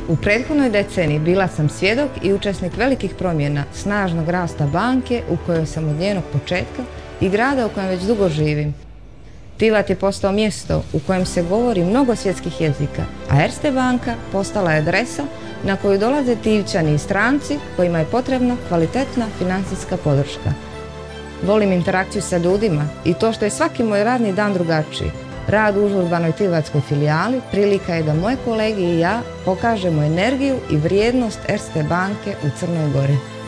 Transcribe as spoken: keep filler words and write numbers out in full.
U prethodnoj deceniji bila sam svjedok i učesnik velikih promjena, snažnog rasta banke u kojoj sam od njenog početka i grada u kojem već dugo živim. Tivat je postao mjesto u kojem se govori mnogo svjetskih jezika, a Erste banka postala je adresa na koju dolaze Tivčani i stranci kojima je potrebna kvalitetna financijska podrška. Volim interakciju sa ljudima i to što je svaki moj radni dan drugačiji. Rad u užurbanoj tivatskoj filijali prilika je da moje kolege i ja pokažemo energiju i vrijednost Erste banke u Crnoj Gori.